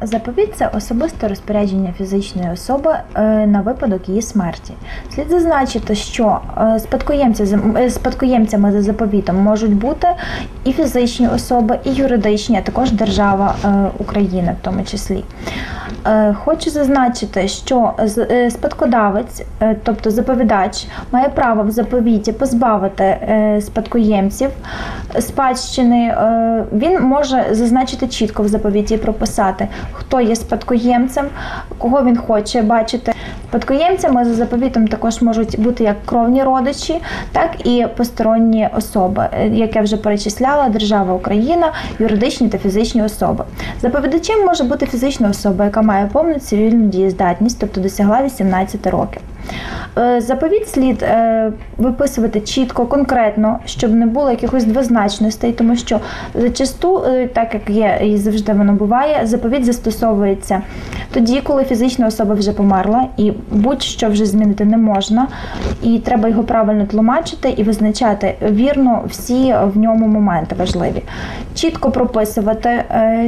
Заповіт – це особисте розпорядження фізичної особи на випадок її смерті. Слід зазначити, що спадкоємцями за заповітом можуть бути і фізичні особи, і юридичні, а також держава України в тому числі. Хочу зазначити, що спадкодавець, тобто заповідач, має право в заповіті позбавити спадкоємців спадщини. Він може зазначити чітко в заповіті і прописати, хто є спадкоємцем, кого він хоче бачити. Спадкоємцями за заповітом також можуть бути як кровні родичі, так і посторонні особи, як я вже перечисляла, держава Україна, юридичні та фізичні особи. Заповідачем може бути фізична особа, яка має повну цивільну дієздатність, тобто досягла 18 років. Заповіт слід виписувати чітко, конкретно, щоб не було якихось двозначностей, тому що зачасту, так як є і завжди воно буває, заповіт застосовується тоді, коли фізична особа вже померла і будь-що вже змінити не можна, і треба його правильно тлумачити і визначати вірно всі в ньому моменти важливі. Чітко прописувати,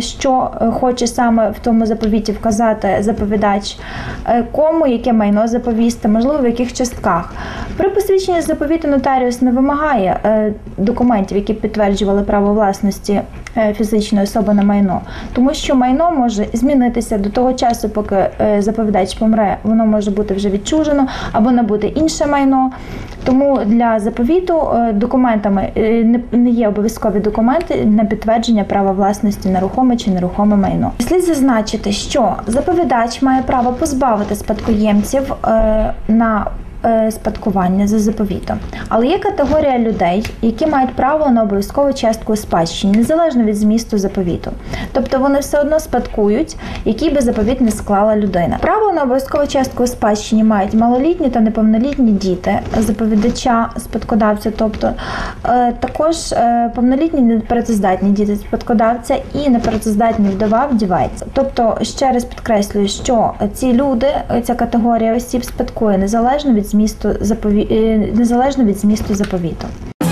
що хоче саме в тому заповіті вказати заповідач, кому яке майно заповісти, можливо, в яких частках. При посвідченні заповіту нотаріус не вимагає документів, які підтверджували право власності фізичної особи на майно, тому що майно може змінитися до того часу, поки заповідач помре, воно може бути вже відчужено або набути інше майно. Тому для заповіту документами не є обов'язкові документи на підтвердження права власності на рухоме чи нерухоме майно. Слід зазначити, що заповідач має право позбавити спадкоємців на спадкування за заповітом. Але є категорія людей, які мають право на обов'язкову частку у спадщині, незалежно від змісту заповіту. Тобто вони все одно спадкують, який би заповіт не склала людина. Право на обов'язкову частку у спадщині мають малолітні та неповнолітні діти заповідача, спадкодавця, тобто також повнолітні непрацездатні діти спадкодавця і непрацездатні вдова вдівець. Тобто, ще раз підкреслюю, що ці люди, ця категорія осіб спадкує незалежно від змісту заповіту.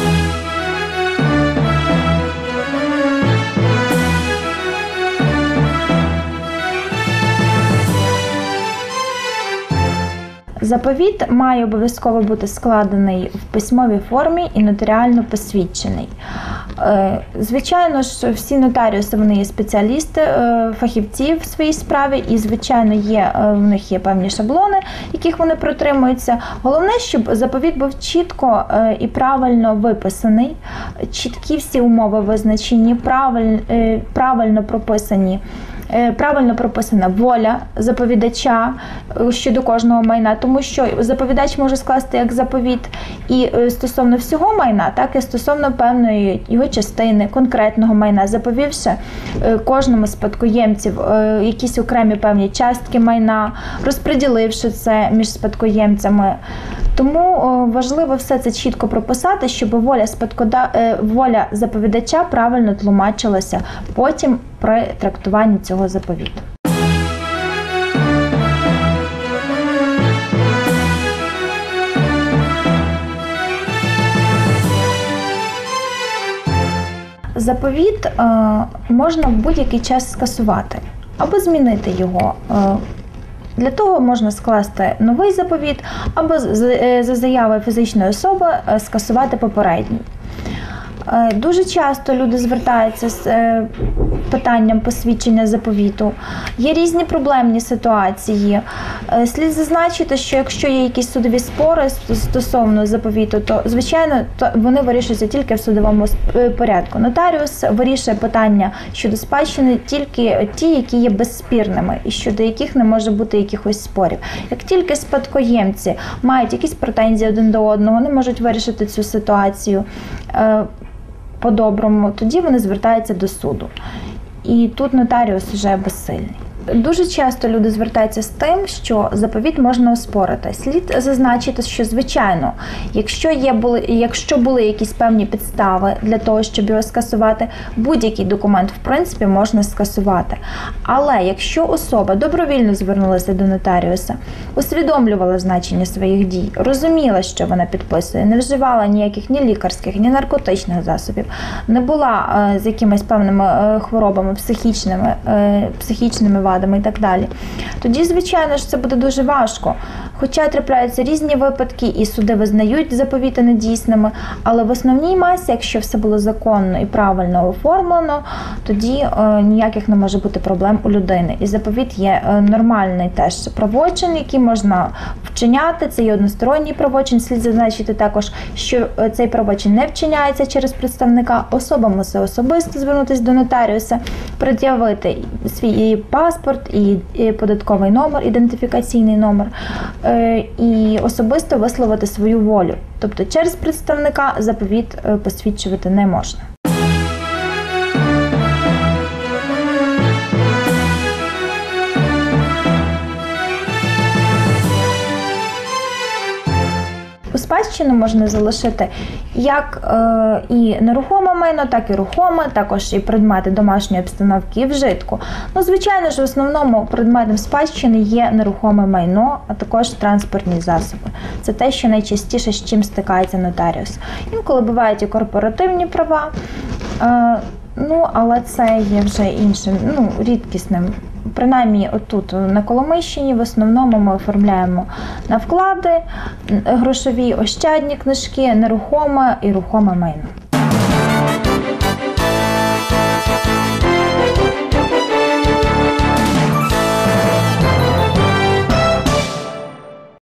Заповіт має обов'язково бути складений в письмовій формі і нотаріально посвідчений. Звичайно ж, всі нотаріуси, вони є спеціалісти, фахівці в своїй справі і, звичайно, в них є певні шаблони, яких вони притримуються. Головне, щоб заповіт був чітко і правильно виписаний, чіткі всі умови визначені, правильно прописана воля заповідача щодо кожного майна, тому що заповідач може скласти як заповіт і стосовно всього майна, так і стосовно певної його частини, конкретного майна, заповівши кожному спадкоємців якісь окремі певні частки майна, розподіливши це між спадкоємцями. Тому важливо все це чітко прописати, щоб воля заповідача правильно тлумачилася потім при трактуванні цього заповіту. Заповіт можна в будь-який час скасувати або змінити його. Для того можна скласти новий заповіт або за заявою фізичної особи скасувати попередній. Дуже часто люди звертаються з питанням посвідчення заповіту. Є різні проблемні ситуації. Слід зазначити, що якщо є якісь судові спори стосовно заповіту, то, звичайно, вони вирішуються тільки в судовому порядку. Нотаріус вирішує питання щодо спадщини тільки ті, які є безспірними і щодо яких не може бути якихось спорів. Як тільки спадкоємці мають якісь претензії один до одного, не можуть вирішити цю ситуацію по-доброму, тоді вони звертаються до суду. І тут нотаріус вже безсильний. Дуже часто люди звертаються з тим, що заповіт можна оспорити. Слід зазначити, що, звичайно, якщо були якісь певні підстави для того, щоб його скасувати, будь-який документ, в принципі, можна скасувати. Але якщо особа добровільно звернулася до нотаріуса, усвідомлювала значення своїх дій, розуміла, що вона підписує, не вживала ніяких ні лікарських, ні наркотичних засобів, не була з якимись певними хворобами, психічними вадами, посадами і так далі. Тоді, звичайно ж, це буде дуже важко. Хоча трапляються різні випадки, і суди визнають заповіти недійсними, але в основній масі, якщо все було законно і правильно оформлено, тоді ніяких не може бути проблем у людини. І заповіт є нормальний теж правочин, який можна вчиняти, це є односторонній правочин. Слід зазначити також, що цей правочин не вчиняється через представника, особа мусить особисто звернутися до нотаріуса, пред'явити свій паспорт і податковий номер, ідентифікаційний номер, і особисто висловити свою волю. Тобто через представника заповіт посвідчувати не можна. У спадщину можна залишити як і нерухоме майно, так і рухоме, також і предмети домашньої обстановки і вжитку. Ну, звичайно ж, в основному предметом спадщини є нерухоме майно, а також транспортні засоби. Це те, що найчастіше з чим стикається нотаріус. Інколи бувають і корпоративні права, але це є вже іншим, рідкісним. Принаймні, отут, на Коломийщині, в основному ми оформляємо на вклади, грошові, ощадні книжки, нерухоме і рухоме майно.